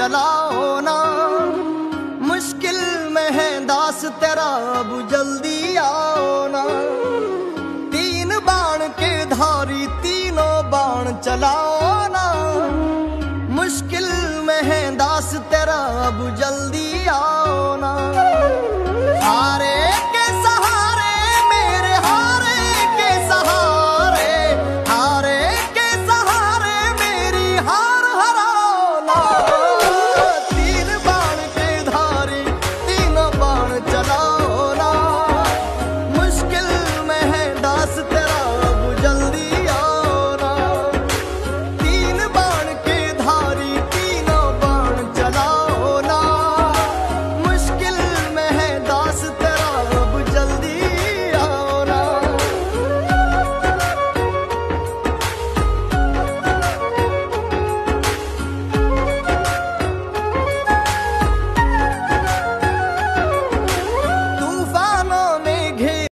चलाओ ना, मुश्किल में है दास तेरा अब जल्दी आओ ना। तीन बाण के धारी तीनों बाण चलाओ